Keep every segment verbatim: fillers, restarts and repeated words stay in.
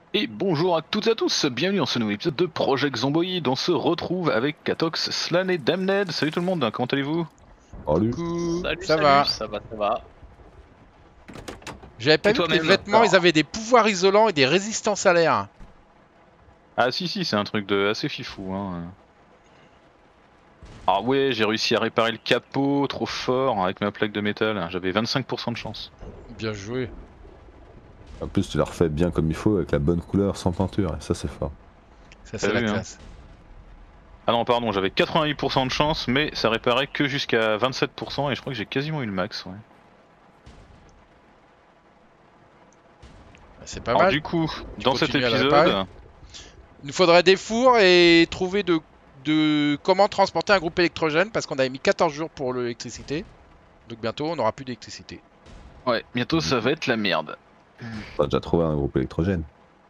Et bonjour à toutes et à tous, bienvenue dans ce nouvel épisode de Project Zomboid. On se retrouve avec Katox, Slan et Damned. Salut tout le monde, comment allez-vous? Salut. Coucou, Salut, ça salut, va. ça va, ça va. J'avais pas Et vu que les toi-même? vêtements, ils avaient des pouvoirs isolants et des résistances à l'air. Ah si si, c'est un truc de assez fifou hein. Ah ouais, j'ai réussi à réparer le capot trop fort avec ma plaque de métal, j'avais vingt-cinq pour cent de chance. Bien joué. En plus, tu l'as refait bien comme il faut, avec la bonne couleur, sans peinture, et ça, c'est fort. Ça, c'est T'as la vu, hein. classe. Ah non pardon, j'avais quatre-vingt-huit pour cent de chance, mais ça réparait que jusqu'à vingt-sept pour cent et je crois que j'ai quasiment eu le max, ouais. C'est pas Alors mal. du coup, Tu dans cet continues à le épisode... réparer. Il nous faudrait des fours et trouver de, de comment transporter un groupe électrogène parce qu'on avait mis quatorze jours pour l'électricité. Donc bientôt, on n'aura plus d'électricité. Ouais, bientôt ça va être la merde. T'as déjà trouvé un groupe électrogène.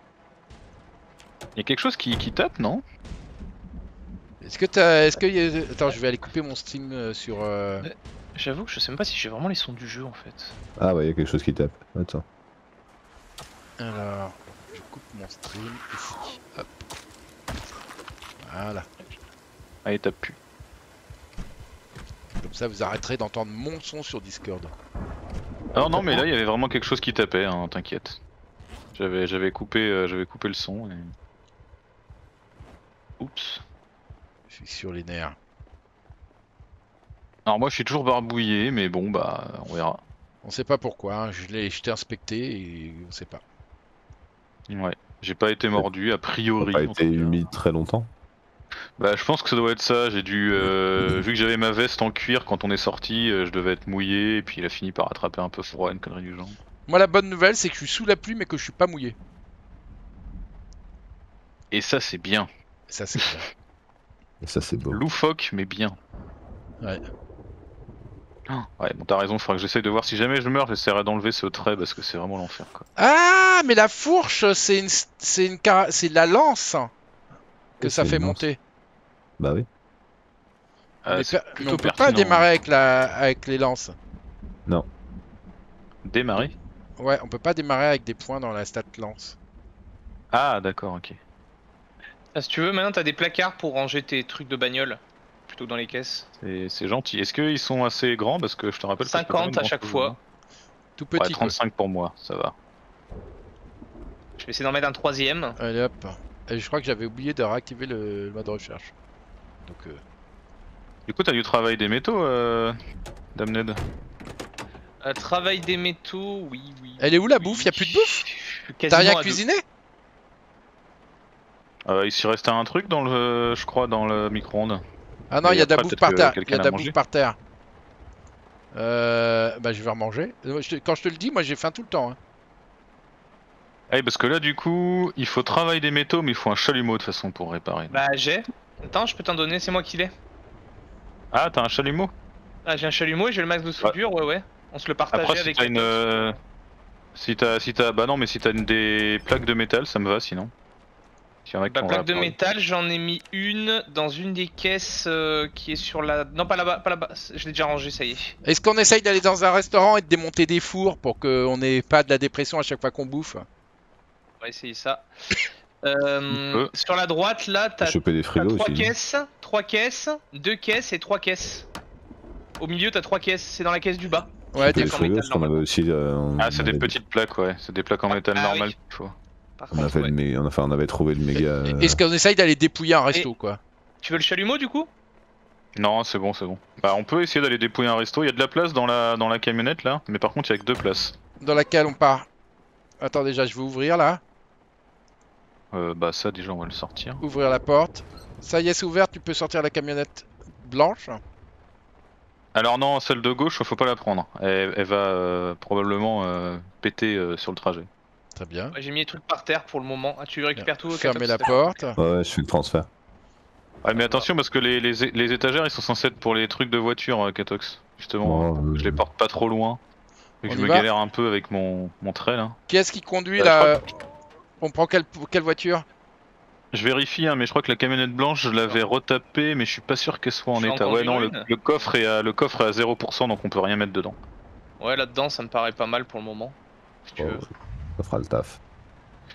Y'a quelque chose qui, qui tape, non? Est-ce que t'as... Est-ce que... y a- Attends, je vais aller couper mon stream euh, sur... euh, J'avoue que je sais même pas si j'ai vraiment les sons du jeu en fait. Ah ouais, il y a quelque chose qui tape. Attends. Alors, je coupe mon stream ici. Hop. Voilà. Ah, il tape plus. Comme ça, vous arrêterez d'entendre mon son sur Discord. Alors non mais là il y avait vraiment quelque chose qui tapait, hein, t'inquiète. J'avais j'avais coupé euh, j'avais coupé le son et... Oups. Je suis sur les nerfs. Alors moi je suis toujours barbouillé mais bon bah on verra. On sait pas pourquoi, hein. Je l'ai jeté inspecté et on sait pas. Ouais. J'ai pas été mordu a Ça priori. n'a pas en été tout cas. humide très longtemps. Bah je pense que ça doit être ça, j'ai dû... Euh, vu que j'avais ma veste en cuir quand on est sorti, euh, je devais être mouillé et puis il a fini par attraper un peu froid, une connerie du genre. Moi, la bonne nouvelle, c'est que je suis sous la pluie mais que je suis pas mouillé. Et ça c'est bien. Ça, c'est bien. Et ça, c'est beau. Loufoque mais bien. Ouais. Ouais bon t'as raison, faudra que j'essaye de voir si jamais je meurs, j'essaierai d'enlever ce trait parce que c'est vraiment l'enfer quoi. Ah, mais la fourche, c'est une, c'est une, cara- c'est la lance que Oui, ça c'est fait une lance. monter. Bah oui. Euh, mais, c'est per- mais plutôt on peut pas pertinent, démarrer hein. avec la, avec les lances. Non. Démarrer? Ouais, on peut pas démarrer avec des points dans la stat lance. Ah d'accord, ok. Ah, si tu veux, maintenant t'as des placards pour ranger tes trucs de bagnole. Plutôt que dans les caisses. C'est c'est gentil. Est-ce qu'ils sont assez grands? Parce que je te rappelle que je peux pas cinquante mettre à chaque grand-chose, fois. hein. Tout Ouais, petit, quoi. trente-cinq pour moi, ça va. Je vais essayer d'en mettre un troisième. Allez hop. Et je crois que j'avais oublié de réactiver le, le mode recherche. Donc, euh... Du coup, t'as du travail des métaux, euh... Damned? Euh, travail des métaux, oui, oui. Elle est où la oui. bouffe? Y a plus de bouffe? Je suis T'as quasiment rien à deux. cuisiné? Euh, il s'y restait un truc dans le... je crois, dans le micro-ondes. Ah non, Mais il y a de la après, bouffe peut-être par que terre. Il y quelqu'un a de a la mangé. bouffe par terre. Euh... Bah, je vais remanger. Euh, je te- Quand je te le dis, moi j'ai faim tout le temps. Hein. Ah, parce que là, du coup, il faut travail des métaux, mais il faut un chalumeau de toute façon pour réparer. Bah, j'ai. Attends, je peux t'en donner, c'est moi qui l'ai. Ah, t'as un chalumeau? Ah, j'ai un chalumeau et j'ai le max de soudure, ouais, ouais. On se le partageait Après, si avec t'as les une... potes. euh, Si t'as... Si t'as... Bah non, mais si t'as une... des plaques de métal, ça me va sinon. S'il y en a qui Bah, ont plaque de réparé. métal, j'en ai mis une dans une des caisses euh, qui est sur la... Non, pas là-bas, pas là-bas. Je l'ai déjà rangé, ça y est. Est-ce qu'on essaye d'aller dans un restaurant et de démonter des fours pour qu'on n'ait pas de la dépression à chaque fois qu'on bouffe? On va essayer ça. Euh, peut. sur la droite, là, T'as t'as chopé des t'as frigos trois aussi. caisses, trois caisses, deux caisses et trois caisses. Au milieu, t'as trois caisses. C'est dans la caisse du bas. Ouais, Chopé des des plaques en frigos, métal, parce qu'on avait normalement. aussi. euh, on Ah, c'est des avait- petites plaques, ouais. C'est des plaques en métal Ah, normal oui. qu'il faut. Par On contre, avait, ouais. le mé- enfin, on avait trouvé le méga. euh, Est-ce qu'on essaye d'aller dépouiller un resto, quoi? Tu veux le chalumeau, du coup? Non, c'est bon, c'est bon. Bah, on peut essayer d'aller dépouiller un resto. Il y a de la place dans la, dans la camionnette là, mais par contre, il y a que deux places. Dans laquelle on part? Attends, déjà, je vais ouvrir là. Euh, bah, ça, déjà, on va le sortir. Ouvrir la porte. Ça y est, c'est ouvert, tu peux sortir la camionnette blanche. Alors, non, celle de gauche, faut pas la prendre. Elle, elle va euh, probablement euh, péter euh, sur le trajet. Très bien. Ouais, j'ai mis les trucs par terre pour le moment. Ah, tu récupères tout? Fermez Katox, la d'accord. porte. Ouais, ouais, je fais le transfert. Ouais, mais attention, parce que les, les, é- les étagères, ils sont censés être pour les trucs de voiture, euh, Katox. Justement, Oh, je les euh, porte pas trop loin. Vu que On je y me va galère un peu avec mon, mon trait là. Qui est-ce qui conduit Euh, là? On prend quelle, quelle voiture? Je vérifie, hein, mais je crois que la camionnette blanche, je l'avais retapée, mais je suis pas sûr qu'elle soit en Je vais en état. Ouais, non, le, conduire une. le coffre est à, le coffre est à zéro pour cent, donc on peut rien mettre dedans. Ouais, là-dedans, ça me paraît pas mal pour le moment. Si tu oh, veux. ça fera le taf.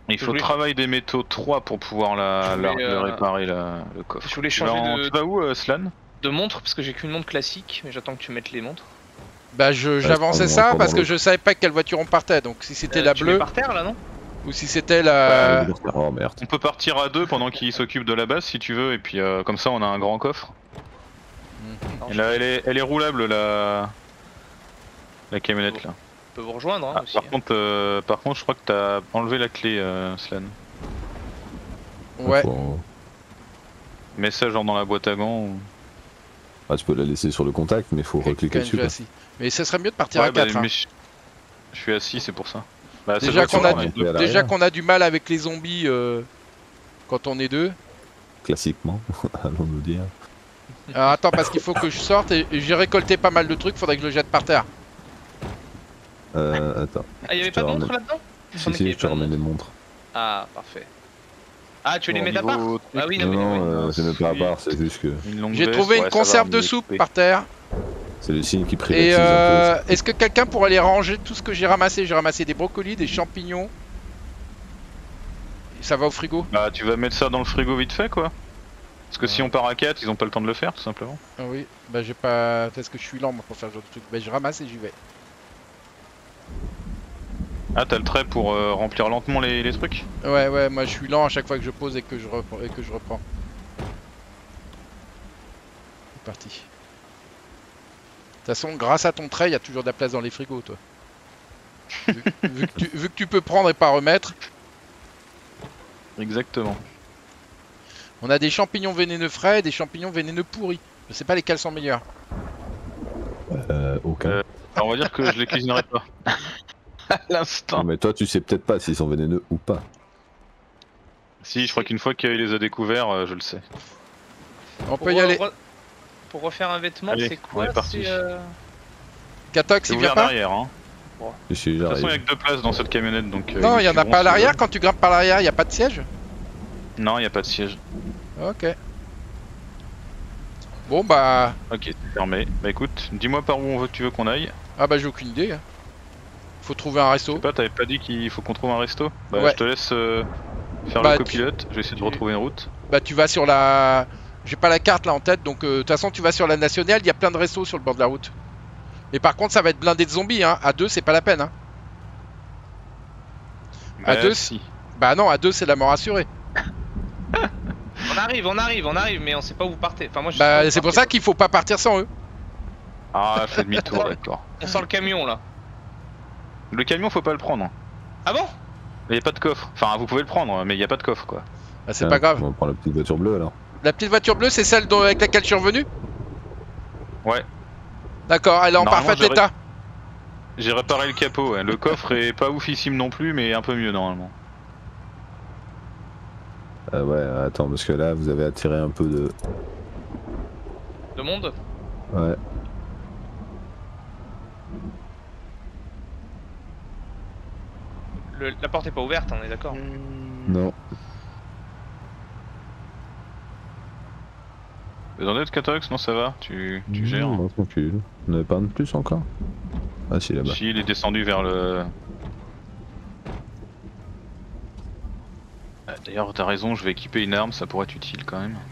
Il Je faut voulais- travail des métaux trois pour pouvoir la, Je la- voulais, le euh, réparer la- le coffre. je voulais Tu vas, changer en- de- tu vas où euh, Slan? De montre, parce que j'ai qu'une montre classique, mais j'attends que tu mettes les montres. Bah je- je j'avançais prends- ça prends parce dans que l'autre. je savais pas quelle voiture on partait. Donc si c'était Euh, la tu mets bleue par terre là, non? ou si c'était la... Euh, Oh merde. On peut partir à deux pendant qu'il s'occupe de la base si tu veux, et puis euh, comme ça on a un grand coffre. Non, Et je là, elle est, elle est roulable la, la camionnette là. peux vous rejoindre hein, Ah, aussi. par contre, euh, par contre, je crois que t'as enlevé la clé, euh, Slan. Ouais. Faut- Mets ça genre dans la boîte à gants. Ou... Ah, tu peux la laisser sur le contact, mais il faut recliquer Quand dessus. je Quoi. suis assis. Mais ce serait mieux de partir Ouais, à bah, quatre. mais je... je suis assis, c'est pour ça. Bah, ça Déjà doit être qu'on sur a, la du... main. on est à Déjà l'arrière. qu'on a du mal avec les zombies euh, quand on est deux. Classiquement, allons nous dire. Alors attends, parce qu'il faut que je sorte et et j'ai récolté pas mal de trucs, faudrait que je le jette par terre. Euh, attends. Ah, y'avait Je pas de te montre ramène. là-dedans? Il me Si, semblait si, qu'il y je avait te pas de ramène les montre. montres. Ah, parfait. Ah, tu les Bon, mets à part? niveau truc, Ah oui, non, Non, mais non, oui. euh, c'est même pas à part, c'est juste que une longue J'ai veste, trouvé ouais, une ça va, conserve on de est soupe occupé. par terre. c'est le signe qui Et privatise euh, un est-ce que quelqu'un pourrait aller ranger tout ce que j'ai ramassé? J'ai ramassé des brocolis, des champignons. Ça va au frigo? Bah, tu vas mettre ça dans le frigo vite fait quoi. Parce que si Ouais. on part à quatre, ils ont pas le temps de le faire tout simplement. Ah oui, bah j'ai pas... Parce que je suis lent moi pour faire ce genre de truc. Bah je ramasse et j'y vais. Ah, t'as le trait pour euh, remplir lentement les, les trucs? Ouais, ouais, moi je suis lent à chaque fois que je pose et que je, reprends, et que je reprends. C'est parti. De toute façon, grâce à ton trait, il y a toujours de la place dans les frigos, toi. vu, vu que tu, vu que tu peux prendre et pas remettre, Exactement. on a des champignons vénéneux frais et des champignons vénéneux pourris. Je sais pas lesquels sont meilleurs. peu. Euh, aucun. Euh, Alors, on va dire que je les cuisinerai pas. À l'instant. Non, mais toi, tu sais peut-être pas s'ils sont vénéneux ou pas. Si, je crois qu'une fois qu'il les a découverts, euh, je le sais. On Pour peut y re- aller. re- Pour refaire un vêtement, Allez, c'est on quoi? est parti. C'est, euh, Catox, C'est il vient ouvert pas? derrière, hein. Si, si, De toute façon, il y a j'arrive. que deux places dans cette camionnette donc. euh, Non, ils il y en a suivront pas à si l'arrière. ils Quand tu grimpes par l'arrière, il y a pas de siège? veulent. Non, il y a pas de siège. Ok. Bon bah... Ok, c'est fermé. Bah écoute, dis-moi par où on veut, tu veux qu'on aille. Ah bah j'ai aucune idée. hein. Faut trouver un Je resto. sais pas, t'avais pas dit qu'il faut qu'on trouve un resto? Bah Ouais. je te laisse euh, faire Bah, le tu- copilote, je vais essayer de retrouver une route. Bah tu vas sur la... J'ai pas la carte là en tête, donc euh, de toute façon tu vas sur la nationale, il y a plein de restos sur le bord de la route. Mais par contre ça va être blindé de zombies, hein. À deux c'est pas la peine, hein. À Bah, deux, si. Bah non, à deux c'est la mort assurée. On arrive, on arrive, on arrive, mais on sait pas où vous partez. Enfin, moi, je sais pas où Bah vous c'est pour partez. ça qu'il faut pas partir sans eux. Ah, fais demi-tour, d'accord. On sort le camion là. Le camion, faut pas le prendre. Ah bon? Il y a pas de coffre. Enfin, vous pouvez le prendre, mais il y a pas de coffre quoi. Bah c'est Tiens, pas grave. On va prendre la petite voiture bleue alors. La petite voiture bleue c'est celle dont- avec laquelle je suis revenu? Ouais. D'accord, elle est en Normalement, parfait j'aurais- état. J'ai réparé le capot, ouais. Le coffre est pas oufissime non plus, mais un peu mieux normalement. Euh, ouais, attends, parce que là, vous avez attiré un peu de. Le monde? Ouais. Le- La porte est pas ouverte, on est d'accord. Non. Besoin d'aide, Catox? Non, ça va, tu, tu gères. Non, tranquille. On n'avait pas un de plus encore? Ah, si, là-bas. Si, il est descendu vers le. Ah, D'ailleurs, t'as raison, je vais équiper une arme, ça pourrait être utile quand même.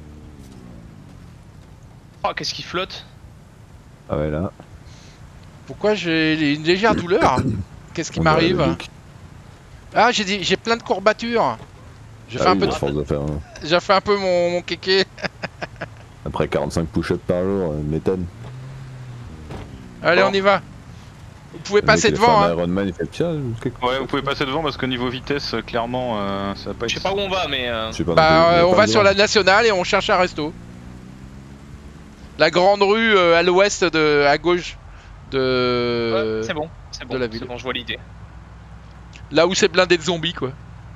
Oh, qu'est-ce qui flotte? Ah, ouais, là. Pourquoi j'ai une légère douleur? Qu'est-ce qui On dirait le m'arrive? Luc. Ah j'ai dit j'ai plein de courbatures. J'ai Ah fait, un oui, peu à de- force de faire, hein. j'ai fait un peu mon, mon kéké. Après quarante-cinq push-ups par jour, euh, m'étonne. Allez Bon. on y va. Vous pouvez Le passer mec, il a devant fait un hein. Iron Man, il fait tiens, quelque Ouais, vous pouvez passer devant parce que niveau vitesse, euh, clairement, euh, ça va pas être. Je sais pas où on va, mais. euh, Je sais pas non Bah plus, euh, mais on pas va devant. sur la nationale et on cherche un resto. La grande rue euh, à l'ouest de à gauche de ouais, c'est bon, c'est bon, de la c'est ville. bon, je vois l'idée. là où c'est blindé de zombies quoi.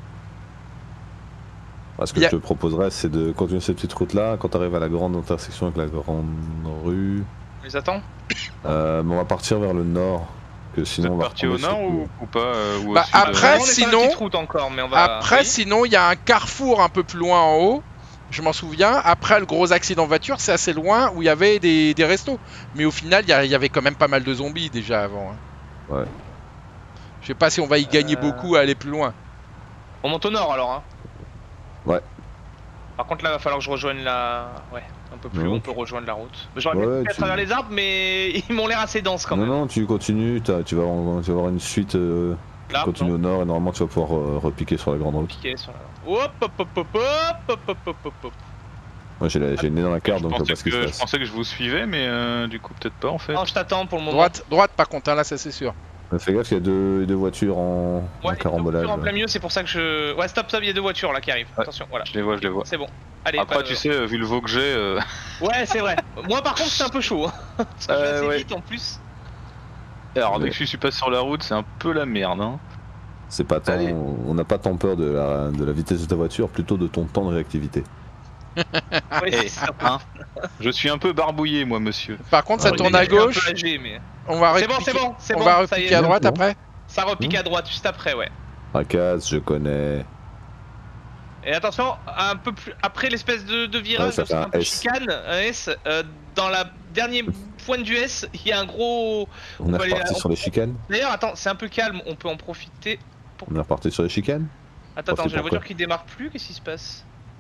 Ah, ce que Y a- je te proposerais, c'est de continuer cette petite route-là. Quand tu arrives à la grande intersection avec la grande rue, On les attend? euh, mais on va partir vers le nord. Que Vous sinon, êtes on va parti au retomber nord sur- ou, ou pas euh, ou au Bah, sud, après, euh, on est sur sinon- la petite route encore, mais on va. Après Oui. sinon il y a un carrefour un peu plus loin en haut. Je m'en souviens, après le gros accident de voiture, c'est assez loin où il y avait des, des restos. Mais au final, il y, a- il y avait quand même pas mal de zombies déjà avant. hein. Ouais. Je sais pas si on va y gagner Euh. beaucoup à aller plus loin. On monte au nord alors, hein. Ouais. Par contre là, va falloir que je rejoigne la... Ouais, un peu plus Non. haut, on peut rejoindre la route. J'aurais Ouais, pu être à tu- travers les arbres, mais ils m'ont l'air assez denses quand Non, même. non, tu continues, t'as- tu vas, tu vas avoir une suite. Euh, tu Là, continues non. au nord et normalement tu vas pouvoir euh, repiquer sur la grande route. Piqué sur la... Hop, hop, hop, hop, hop, hop, hop, hop, hop, hop. Moi j'ai la- j'ai le nez dans la carte Je donc je vois pensais, pas ce qui se que, je passe. pensais que je vous suivais, mais euh, du coup peut-être pas en fait. Non, je t'attends pour le moment. Droite, droite par contre, hein, là ça c'est sûr. Mais fais gaffe, il y a deux, deux voitures en, Ouais, en il y a deux carambolage. voitures en plein milieu, c'est pour ça que je... Ouais, stop, stop, il y a deux voitures là qui arrivent. Ouais. Attention, voilà. Je les vois, je les vois. C'est bon. Allez, Après pas de- tu sais, euh, vu le veau que j'ai, euh, Ouais, c'est vrai. Moi par contre, c'est un peu chaud. Hein. Parce que je vais Euh, assez ouais. vite en plus. alors Ouais. dès que je suis passé sur la route, c'est un peu la merde. Hein. C'est pas tant. Allez. On n'a pas tant peur de la, de la vitesse de ta voiture, plutôt de ton temps de réactivité. Ouais, Eh, c'est ça. hein, je suis un peu barbouillé moi monsieur. Par contre ça Ah, tourne Je à suis un peu gauche, âgé, mais... on va C'est bon, repiquer, c'est bon, c'est on bon. va ça y est. repiquer à droite bon. après. Ça repique Hmm. à droite juste après, ouais. Racaz, je connais. Et attention, un peu plus après l'espèce de, de Ouais, virage, ça c'est fait un un peu S. chicane, un S, euh, dans la dernière pointe du S, il y a un gros... On est peut aller reparti là- sur les chicanes. D'ailleurs, attends, c'est un peu calme, on peut en profiter. On est reparti sur les chicanes. Attends, Oh, attends, c'est j'ai la pourquoi voiture qui démarre plus, qu'est-ce qui se passe?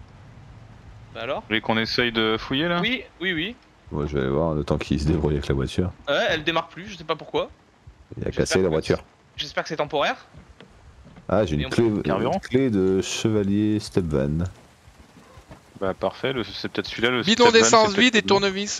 Bah alors? Vous voulez qu'on essaye de fouiller là? Oui, oui, oui. Ouais, je vais aller voir le temps qu'il se débrouille avec la voiture. Ouais, elle démarre plus, je sais pas pourquoi. Il a J'espère cassé la que- voiture. J'espère que c'est temporaire. Ah, j'ai Et une on clé, peut- carburant une clé de chevalier Stepvan. Bah parfait, le- c'est peut-être celui-là le Bidon step van, d'essence c'est vide et peut-être le bon. tournevis.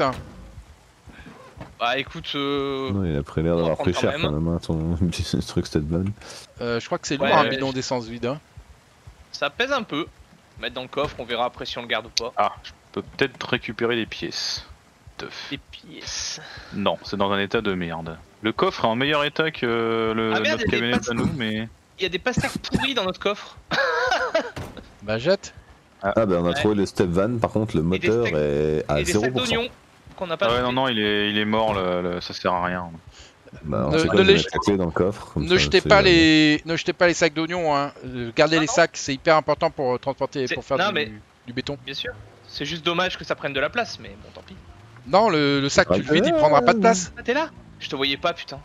Bah écoute, euh... Non, il a pris l'air on va d'avoir prendre pris quand cher même. quand même, hein, ton petit truc Stepvan. Euh, je crois que c'est lourd Ouais, un ouais, bidon je- d'essence vide. Hein. ça pèse un peu. Mettre dans le coffre, on verra après si on le garde ou pas. Ah, je peux peut-être récupérer des pièces. Teuf. Les pièces. Non, c'est dans un état de merde. Le coffre est en meilleur état que le, Ah, merde, notre il y a des camionnette passes- à nous, mais... Il y a des pastèques pourries dans notre coffre. Bah jette. Ah, bah on a Ouais. trouvé le Stepvan, par contre le des moteur steaks- est à et des zéro sacs pour cent. d'oignons qu'on n'a pas Ah ouais, noté. non, non, il est, il est mort, le, le- ça sert à rien. Bah, on Ne- sait ne quoi, je vais les- mettre la clé dans le coffre. comme Ne ça, jetez c'est pas jamais. les, ne jetez pas les sacs d'oignons. Hein. Euh, Gardez Ah les non. sacs, c'est hyper important pour euh, transporter, C'est- pour faire non, du, mais- du béton. Bien sûr. C'est juste dommage que ça prenne de la place, mais bon, tant pis. Non, le, le sac tu le Ah, vides, il prendra pas de place. Ah, t'es là? Je te voyais pas, putain.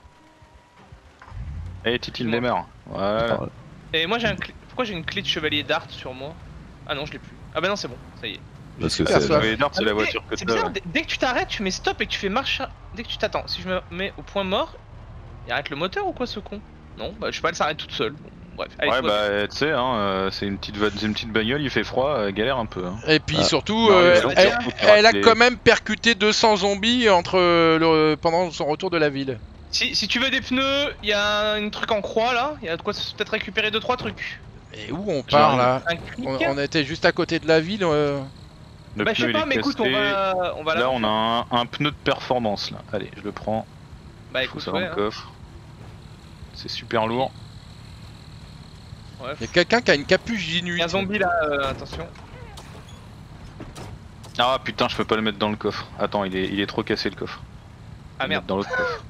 Eh, Titi, il Dis-moi. démarre. Voilà. Ah, Et moi j'ai un clé... Pourquoi j'ai une clé de chevalier d'art sur moi? Ah non, je l'ai plus. Ah bah non, c'est bon, ça y est. Parce que super c'est soif. Le Dart, c'est la Ah, mais voiture que C'est t'as. bizarre, ouais. dès- dès que tu t'arrêtes, tu mets stop et que tu fais marche. à- Dès que tu t'attends, si je me mets au point mort, il arrête le moteur ou quoi ce con? Non, bah je sais pas, elle s'arrête toute seule. Bon, bref, allez, Ouais, tout va bien. bah, tu sais, hein, euh, c'est une petite, va- c'est une petite bagnole, il fait froid, euh, galère un peu. Hein. Et puis Ah. surtout, Non, euh, les gens, elle, surtout, elle a les- quand même percuté deux cents zombies entre le, pendant son retour de la ville. Si, si tu veux des pneus, il y a un truc en croix là, il y a de quoi se- peut-être récupérer deux trois trucs. Et où on part là? Un clic. on, on était juste à côté de la ville. euh. Le Bah je sais pneu, pas, il est mais écoute, on cassé. va, on va Là, on a un, un pneu de performance là. Allez, je le prends. Bah Je fous écoute, ça ouais, dans le hein. coffre. C'est super lourd. Ouais. Y a quelqu'un qui a une capuche Il y d'inuit. a un zombie là, euh, attention. Ah putain, je peux pas le mettre dans le coffre. Attends, il est, il est trop cassé le coffre. Ah Je vais le merde. mettre dans l'autre coffre.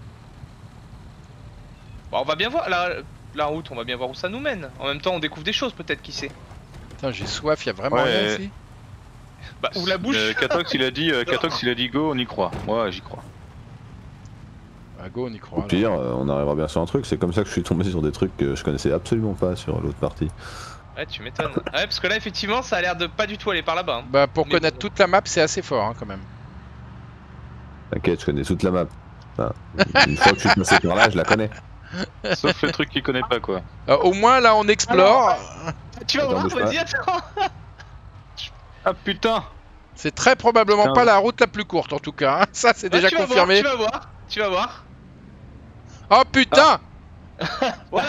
Bon, on va bien voir la, la route, on va bien voir où ça nous mène. En même temps, on découvre des choses peut-être, qui sait. Putain, j'ai soif, y a vraiment Ouais, rien euh, ici. Bah ouvre la bouche. Euh, Katox, il a dit, euh, Katox, il a dit go, on y croit. Moi, j'y crois. Ah, go, on y Au croit. alors. pire, euh, on arrivera bien sur un truc. C'est comme ça que je suis tombé sur des trucs que je connaissais absolument pas sur l'autre partie. Ouais, tu m'étonnes. Ouais, parce que là, effectivement, ça a l'air de pas du tout aller par là-bas. hein. Bah, pour Mais connaître bon. toute la map, c'est assez fort hein, quand même. T'inquiète, je connais toute la map. Enfin, une fois que je suis passé par là, je la connais. Sauf le truc qu'il connaît pas, quoi. Euh, au moins là, on explore. Tu vas Attends, voir, bouge pas. vas-y, attends. Ah putain! C'est très probablement Putain. pas la route la plus courte en tout cas. hein. Ça, c'est Ouais, déjà tu vas confirmé. Voir, tu vas voir, tu vas voir. Oh putain! Voilà.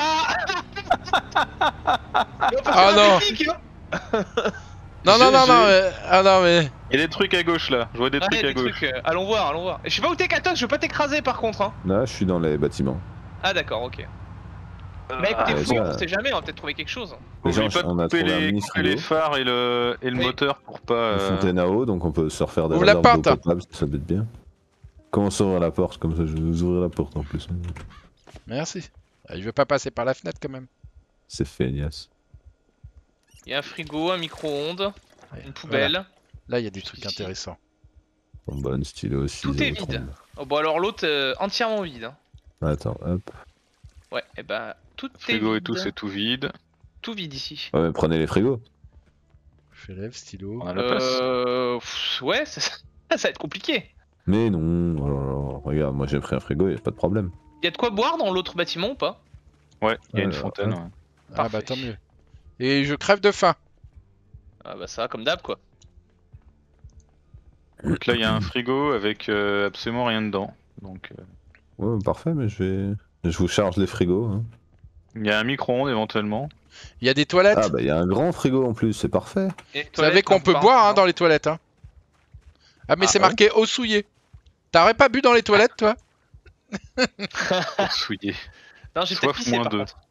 Ah non. Non, non, non, non, mais... Ah non, mais... Il y a des trucs à gauche là, je vois des Ouais, trucs à des gauche. trucs, euh, allons voir, allons voir. Je sais pas où t'es, Katox, je veux pas t'écraser par contre. Hein. Là, je suis dans les bâtiments. Ah d'accord, ok. Mais écoutez, ouais, fouille, ça- on sait jamais, on va peut-être trouver quelque chose. Déjà, Oublie pas de on a couper trouvé un les, mini couper les frigo, phares et le, et le Oui. moteur pour pas. une euh, fontaine à eau, donc on peut se refaire des Ouvre la réserves d'eau porte. potable, ça peut être bien. Comment s'ouvre la porte? Comme ça, je vais vous ouvrir la porte en plus. Merci. Ah, je veux pas passer par la fenêtre quand même. C'est feignasse. Il y a un frigo, un micro-ondes, Ouais, une poubelle. voilà. Là, il y a des trucs Ici. Bah, intéressants. Bonne stylo aussi. Tout est vide. Oh, bon alors l'autre euh, entièrement vide. Hein. Attends, hop. Ouais, et bah tout est frigo et vide. tout, c'est tout vide. tout vide ici. Ouais, mais prenez les frigos. Je lève, stylo. On a la place. Euh... pff, Ouais, ça, ça va être compliqué. Mais non, oh là là, regarde, moi j'ai pris un frigo, y'a pas de problème. Y a de quoi boire dans l'autre bâtiment ou pas? Ouais, il y a une Euh, fontaine. ouais. Ouais. Ah Parfait. bah tant mieux. Et je crève de faim. Ah bah ça, comme d'hab quoi. Donc là, il y a un frigo avec euh, absolument rien dedans. Donc, euh, Ouais, parfait, mais je vais. Je vous charge les frigos. Hein. il y a un micro-ondes éventuellement. Il y a des toilettes. Ah bah il y a un grand frigo en plus, c'est parfait. Et Vous toilettes, savez qu'on non, peut pas boire hein, encore. dans les toilettes. Hein. Ah mais Ah, c'est ouais. marqué eau souillée. T'aurais pas bu dans les toilettes toi? Souillé. Non, j'ai Soif peut-être pissé moins par deux. contre.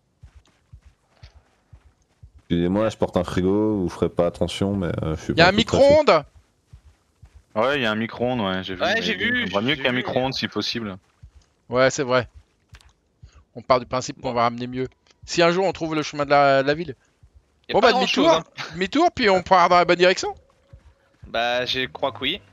Excusez-moi, je porte un frigo, vous ferez pas attention, mais euh, je suis Il y a pas un tout pressé. micro-ondes. Ouais, il y a un micro-ondes, ouais, j'ai vu. Ouais, mais j'ai vu, J'aimerais mieux j'ai qu'un vu, micro-ondes si possible. Ouais c'est vrai. On part du principe qu'on va ramener mieux. Si un jour on trouve le chemin de la, de la ville. Y a Bon pas bah grand demi-tour. chose. Hein. Demi-tour puis on part dans la bonne direction. Bah, je crois que oui.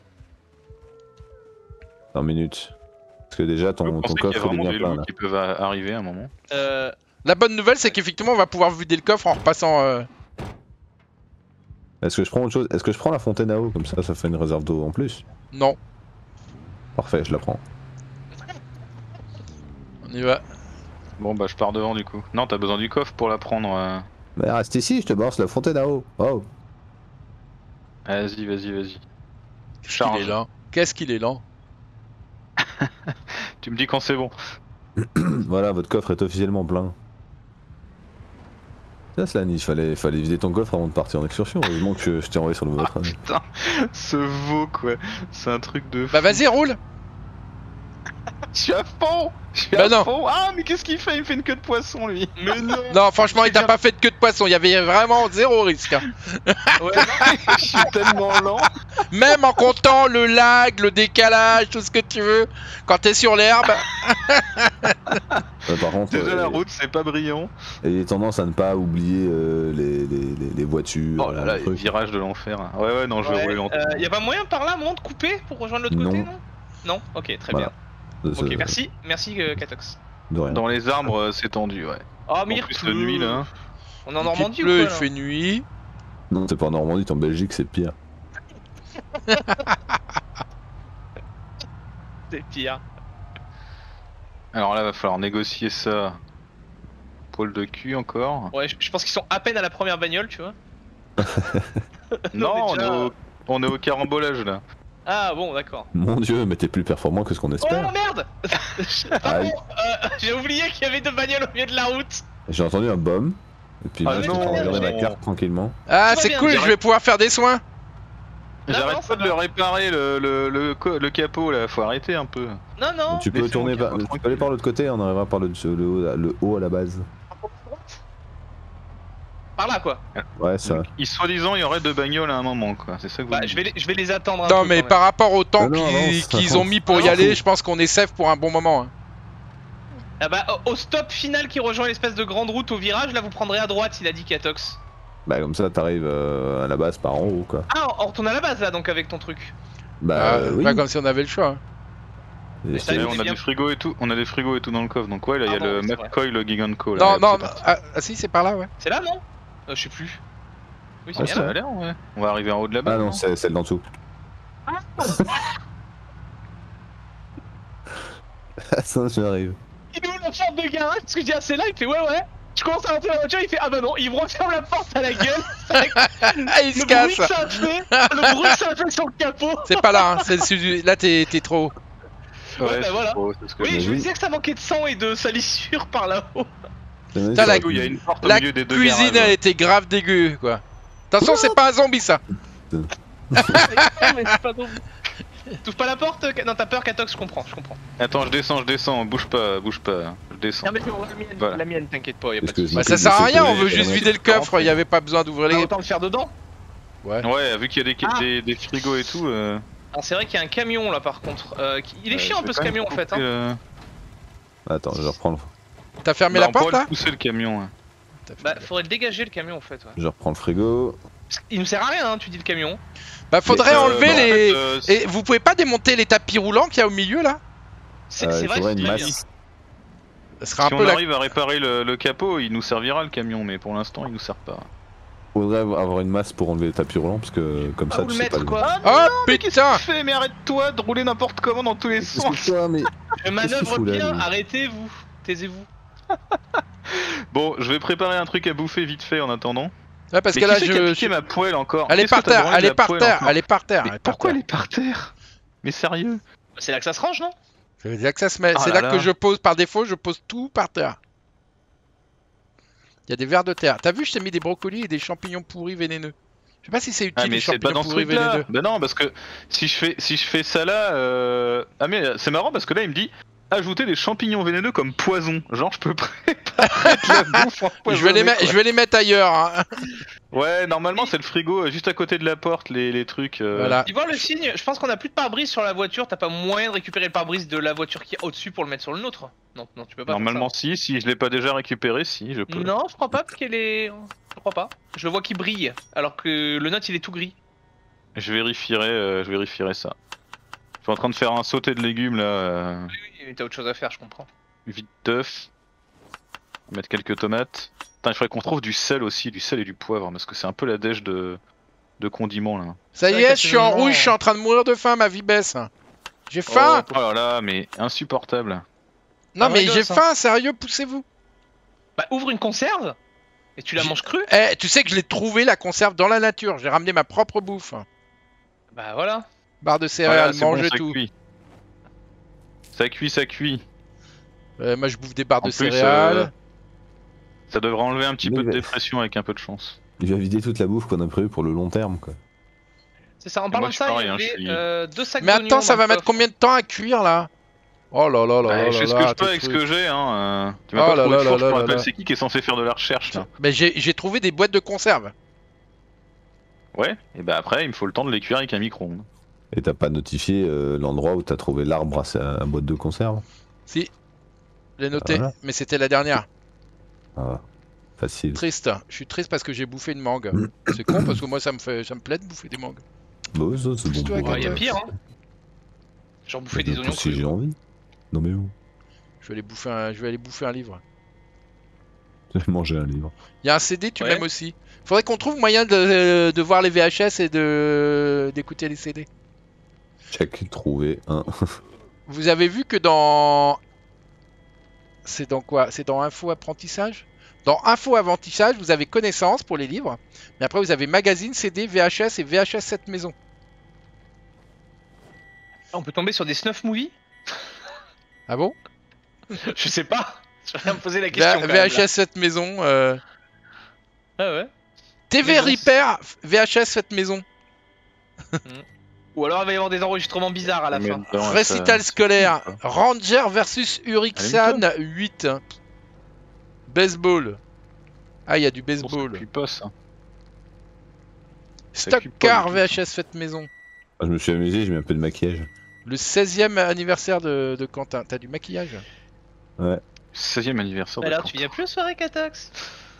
Un minute. Parce que déjà Je ton, ton pensais qu'il y a coffre il est vraiment bien des plein loups là. qui peuvent a- arriver à un moment. Euh... La bonne nouvelle c'est qu'effectivement on va pouvoir vider le coffre en repassant. euh, Est-ce que je prends autre chose? Est-ce que je prends la fontaine à eau comme ça, ça fait une réserve d'eau en plus? Non. Parfait, je la prends. On y va. Bon, bah, je pars devant du coup. Non, t'as besoin du coffre pour la prendre. euh. Mais reste ici, je te balance la fontaine à eau. Oh. Vas-y, vas-y, vas-y. Qu'est-ce qu'il Charge. est lent. Qu'est-ce qu'il est lent. Tu me dis quand c'est bon. Voilà, votre coffre est officiellement plein. Ça, Slany, il fallait, fallait vider ton coffre avant de partir en excursion. Heureusement que je, je t'ai envoyé sur le mauvais train. Putain, ce veau quoi. C'est un truc de fou. Bah vas-y roule. Je suis à fond. Je suis Bah à non. fond. Ah, mais qu'est-ce qu'il fait? Il me fait une queue de poisson lui. Mais non. Non franchement il t'a bien. pas fait de queue de poisson. Il y avait vraiment zéro risque. hein. Ouais, non. Je suis tellement lent. Même en comptant le lag, le décalage, tout ce que tu veux. Quand t'es sur l'herbe. Ouais, par contre, Déjà euh, la route, c'est pas brillant. ayez tendance à ne pas oublier euh, les, les, les, les voitures. Oh là là, les trucs. virage de l'enfer. Ouais, ouais, non, je vais Ouais, rouler lentement. euh, y a pas moyen par là, à un moment, de couper pour rejoindre l'autre côté, Non. non? Non. Ok, très Voilà. bien. Ça, Ok, ça- merci, merci euh, Katox. De rien. Dans les arbres, euh, c'est tendu, ouais. Oh, En mais il plus, pleut. de nuit là. On est en Il Normandie ou pleut, quoi il là fait nuit. Non, c'est pas en Normandie, t'es en Belgique, c'est pire. C'est pire. Alors là, va falloir négocier ça. Pôle de cul encore. Ouais, je je pense qu'ils sont à peine à la première bagnole, tu vois. Non, mais on, déjà- est au... on est au carambolage là. Ah bon, d'accord. Mon dieu, mais t'es plus performant que ce qu'on Oh espère. merde. Aïe. Euh, J'ai oublié qu'il y avait deux bagnoles au milieu de la route. J'ai entendu un bum. Et puis Ah moi, je suis en non, train de regarder ma non. carte tranquillement. Ah Tout va c'est bien, cool, je j'arrête. vais pouvoir faire des soins. Non, non, J'arrête ça pas de va. le réparer, le, le, le, co- le capot là, faut arrêter un peu. Non, non. tu peux laissez tourner mon par... capot tu peux aller par l'autre côté, on arrivera par le, le, haut, le haut à la base. Par là quoi. Ouais, ça. Il soi-disant, il y aurait deux bagnoles à un moment quoi, c'est ça que vous Bah, me je vais, dites. les, je vais les attendre un Non peu. mais quand même. par rapport au temps Ah non, qu'ils non, ça qu'ils compte. ont mis pour Ah y non, aller, faut- je pense qu'on est safe pour un bon moment. hein. Ah bah, au, au stop final qui rejoint l'espèce de grande route au virage, là vous prendrez à droite, il a dit Katox. Bah comme ça, t'arrives euh, à la base par en haut, quoi. Ah, on retourne à la base là donc avec ton truc. Bah Ah, euh, oui. Pas comme si on avait le choix. hein. Et Mais ça, c'est- Ouais, il on est a bien. des frigos et tout, on a des frigos et tout dans le coffre, donc ouais là il y a Pardon, le c'est vrai. McCoy, le Giganco là. Non, ouais, non, c'est non. parti. Ah, ah, si, c'est par là, ouais. C'est là non euh, Je sais plus. Oui, c'est Ouais, bien ça là. a l'air ouais. On va arriver en haut de la base. Ah non, c'est celle d'en dessous. Ça, j'arrive. Il ouvre la porte de garage parce que je dis ah c'est là, il fait ouais ouais. Je commence à rentrer dans la voiture, il fait ah bah non, il me referme la porte à la gueule. Avec Ah, il se le bruit casse. que ça a fait, le bruit que ça a fait sur le capot. C'est pas là, hein, c'est celui du- là t'es t'es trop. Ouais, Ouais, bah c'est voilà. trop, c'est ce que Oui, je je me me dis. disais que ça manquait de sang et de salissure par là-haut. T'as la- Surtout, il y a une porte au La milieu des deux cuisine garages, elle ouais. était grave dégueu quoi. Attention, c'est pas un zombie ça. Mais c'est pas drôle. T'ouvres pas la porte? Non, t'as peur, Katox, je comprends, je comprends. Attends, je descends, je descends, bouge pas, bouge pas, je descends. Non mais la mienne, Voilà. la mienne, t'inquiète pas, y'a pas de Excuse-moi. soucis. Bah, ça que sert à je rien, sais on que veut les- juste les vider le coffre, il y avait pas besoin d'ouvrir Ah, les. autant le faire dedans. Ouais. Ouais, vu qu'il y a des, Ah. des, des frigos et tout. Euh... Alors c'est vrai qu'il y a un camion là par contre. Euh, qui- Il est euh, chiant je un peu vais ce quand même camion en fait. couper, Hein. euh, Attends, je reprends le, T'as fermé bah, la on porte pourrait là le pousser le camion. hein. T'as fermé Bah la- faudrait le dégager le camion en fait. Ouais. je reprends le frigo. Parce qu'il nous sert à rien, hein, tu dis le camion. Bah faudrait Mais, euh, enlever bah, en les. fait, euh, Et vous pouvez pas démonter les tapis roulants qu'il y a au milieu là? C'est Euh, c'est il vrai faudrait que une c'est masse. Ça sera un Si peu on la... arrive à réparer le, le capot, il nous servira le camion, mais pour l'instant il nous sert pas. Faudrait avoir une masse pour enlever les tapis roulants parce que comme Ah, ça vous tu le sais pas mettre le- quoi. Ah, Oh Mais qu'est-ce putain que tu fais? Mais arrête-toi de rouler n'importe comment dans tous les Qu'est-ce sens. que toi, mais je manœuvre fout, là, bien, lui arrêtez-vous. Taisez-vous. Bon, je vais préparer un truc à bouffer vite fait en attendant. Ouais, parce Mais que qui là, c'est qui a je... piqué ma poêle encore? Elle est Qu'est-ce par que t'as terre, branlé elle de est la par poêle terre, encore elle est par terre. Mais elle est par pourquoi terre. elle est par terre? Mais sérieux? C'est là que ça se range, non? C'est là que ça se met. Oh C'est là là, là. que je pose par défaut, je pose tout par terre. Il y a des vers de terre. T'as vu, je t'ai mis des brocolis et des champignons pourris vénéneux. Je sais pas si c'est utile Ah les mais c'est pas champignons dans ce pourris truc là. vénéneux. Bah non parce que si je fais si je fais ça là euh... Ah mais c'est marrant parce que là il me dit ajouter des champignons vénéneux comme poison. Genre je peux préparer de la bouffe en Je vais, les mettre, je vais les mettre ailleurs. Hein. Ouais normalement c'est le frigo euh, juste à côté de la porte les, les trucs euh... Voilà. Ils voient le signe, je pense qu'on a plus de pare-brise sur la voiture, t'as pas moyen de récupérer le pare-brise de la voiture qui est au-dessus pour le mettre sur le nôtre. Non, non, tu peux pas. faire Normalement si, si je l'ai pas déjà récupéré si je ça. peux. Non, je crois pas parce qu'elle est. Je crois pas. Je le vois qui brille, alors que le nôtre il est tout gris. Je vérifierai, euh, je vérifierai ça. Je suis en train de faire un sauté de légumes là, euh, Oui, oui, t'as autre chose à faire, je comprends. vite d'œuf. Mettre quelques tomates. Putain, il faudrait qu'on trouve du sel aussi, du sel et du poivre, parce que c'est un peu la dèche de, de condiments là. Ça C'est y vrai est, je suis en qu'actuellement- rouge, je suis en train de mourir de faim, ma vie baisse. J'ai faim. Oh là là, mais insupportable. Non Ah, mais rigole, j'ai ça. faim, sérieux, poussez-vous. Bah, ouvre une conserve et tu la J'ai- manges crue. Eh, tu sais que je l'ai trouvé la conserve dans la nature. J'ai ramené ma propre bouffe. Bah voilà. Barre de Voilà, céréales, c'est bon, mangez ça tout. cuit. Ça cuit, ça cuit. Euh, moi, je bouffe des barres En de plus, céréales. euh, Ça devrait enlever un petit Mais peu de il va- dépression avec un peu de chance. il va vider toute la bouffe qu'on a prévue pour le long terme quoi. C'est ça, en Et parlant moi, de je ça, suis il y pareil, hein, avait je suis- euh, deux sacs Mais d'oignons attends, ça dans va le mettre coffre. combien de temps à cuire là? Oh là là là Bah, là je là sais ce là, que je peux tes avec ce trucs. que j'ai, hein. euh, Tu m'as Oh pas là trouvé là de four, là je me là rappelle là. c'est qui qui est censé faire de la recherche là. Mais j'ai j'ai trouvé des boîtes de conserve. Ouais, et bah après il me faut le temps de les cuire avec un micro-ondes. Et t'as pas notifié euh, l'endroit où t'as trouvé l'arbre à sa boîte de conserve? Si, je l'ai noté, Voilà. mais c'était la dernière. Ah, facile. Triste. Je suis triste parce que j'ai bouffé une mangue. C'est con parce que moi ça me fait, ça me plaît de bouffer des mangues. Bah ouais, ça c'est bon Toi, pour... Ouais, y a euh, pire, hein. Genre bouffer des pour oignons si crus. j'ai envie. Non mais où? Je vais aller bouffer un, je vais aller bouffer un livre. Je vais manger un livre. Il y a un C D, tu Ouais. m'aimes aussi. Faudrait qu'on trouve moyen de, de voir les V H S et de d'écouter les C D. Check, trouver un. Vous avez vu que dans... C'est dans quoi? C'est dans Info Apprentissage? Dans Info Apprentissage, vous avez connaissance pour les livres. Mais après, vous avez magazine, C D, V H S et V H S sept maisons. On peut tomber sur des snuff movies. Ah bon? Je sais pas. Je viens me poser la question. V- quand même, là. VHS sept maisons. Euh... Ah ouais. T V Maison. Repair, V H S sept maisons. Ou alors il va y avoir des enregistrements bizarres à la Mais fin. dedans, Récital ça- scolaire. Ranger versus Urixan huit. Baseball. Ah, il y a du Bon, ça baseball. cuit pas ça. ça Stock cuit pas car du tout, V H S faite maison. Ah, je me suis amusé, j'ai mis un peu de maquillage. Le seizième anniversaire de, de Quentin. T'as du maquillage? Ouais. seizième anniversaire de Alors Quentin. tu viens plus à soirée Catax?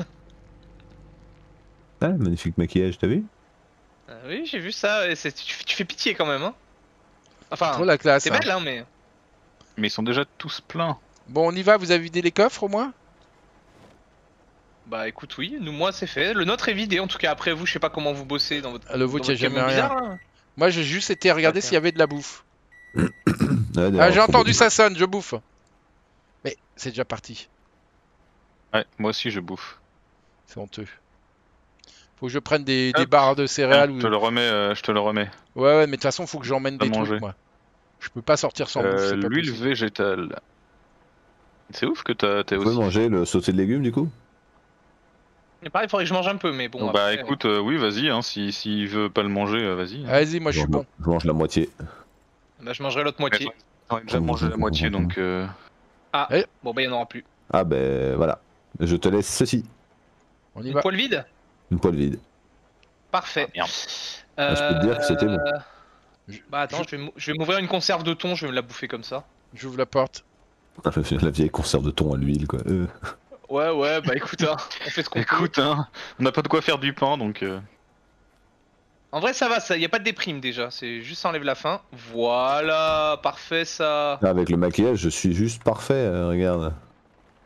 Ah, magnifique maquillage, t'as vu? Ah oui, j'ai vu ça. Et c'est- tu, tu fais pitié quand même, hein. Enfin, Trop la classe. c'est hein. belle, hein, mais. Mais ils sont déjà tous pleins. Bon, on y va. Vous avez vidé les coffres au moins? Bah écoute, oui, nous, moi c'est fait. Le nôtre est vidé, en tout cas. Après vous, je sais pas comment vous bossez dans votre. Ah, le vôtre, dans y a votre jamais camion rien. bizarre, là. Moi, j'ai juste été regarder Ok. s'il y avait de la bouffe. Ouais, Ah, d'ailleurs, j'ai faut- entendu ça sonne, je bouffe. Mais c'est déjà parti. Ouais, moi aussi je bouffe. C'est honteux. Faut que je prenne des, des Hop. barres de céréales. Ah, ou... Je te le remets, euh, je te le remets. Ouais, ouais, mais de toute façon, faut que j'emmène À des trucs, manger. moi. Je peux pas sortir sans bouffe. Euh, c'est pas L'huile possible. végétale. C'est ouf que t'as t'as Vous pouvez aussi. manger le sauté de légumes du coup? Mais pareil, il faudrait que je mange un peu, mais bon. Bon, bah après, écoute, euh, oui, vas-y, hein, si s'il veut pas le manger, euh, vas-y. hein. Vas-y, moi, je suis mange- bon. Je mange la moitié. Bah, je mangerai l'autre moitié. J'en ai déjà mangé la moitié donc. Euh... Bon, bah, il y en aura plus. Ah ben voilà. Je te laisse ceci. On y Une va. poêle vide? Une poêle vide. Parfait. Ah, merde. Ah, je peux te dire que c'était bon. Je- Bah attends, je vais mou- je vais m'ouvrir une conserve de thon, je vais me la bouffer comme ça. J'ouvre la porte. La vieille conserve de thon à l'huile quoi. Euh. Ouais, ouais, bah écoute, hein, on fait ce qu'on peut. Écoute, hein, on n'a pas de quoi faire du pain donc. Euh... En vrai, ça va, ça, y a pas de déprime déjà, c'est juste ça enlève la faim. Voilà, parfait ça. Avec le maquillage, je suis juste parfait, euh, regarde.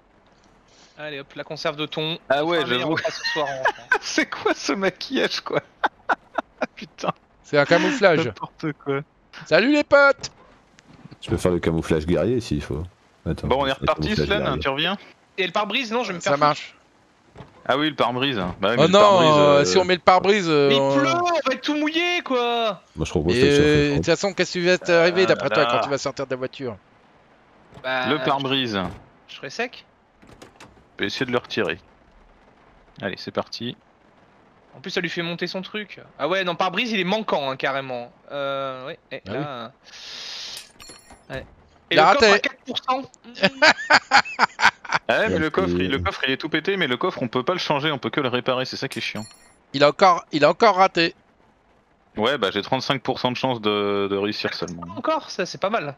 Allez hop, la conserve de thon. Ah ouais, On fera un meilleur j'avoue. repas ce soir en rentrant. C'est quoi ce maquillage quoi? Putain, C'est un camouflage. n'importe quoi. Salut les potes. Je peux faire le camouflage guerrier s'il faut. Attends, Bon, on est le reparti, camouflage Slan, guerrier. tu reviens? Et le pare-brise, non, je vais me faire. Ça marche. Ah oui, le pare-brise. Bah, ouais, mais Oh le pare-brise, non, euh, euh, si on met le pare-brise. euh, Mais il on- pleut, on va être tout mouillé quoi. Moi je propose Et que le euh, de surf toute façon, qu'est-ce qui va t'arriver Ah d'après là toi là. quand tu vas sortir de la voiture? Bah, Le pare-brise. Je serai sec. Je vais essayer de le retirer. Allez, c'est parti. En plus, ça lui fait monter son truc. Ah ouais, non, pare-brise, il est manquant hein, carrément. Euh, ouais, et Ah là. euh, Ouais. Et Il a le coffre raté. à quatre pour cent. Ah ouais, mais le Merci. coffre, il, le coffre, il est tout pété, mais le coffre, on peut pas le changer, on peut que le réparer, c'est ça qui est chiant. Il a encore, il a encore raté. Ouais, bah j'ai trente-cinq pour cent de chance de, de réussir seulement. Encore, ça c'est pas mal.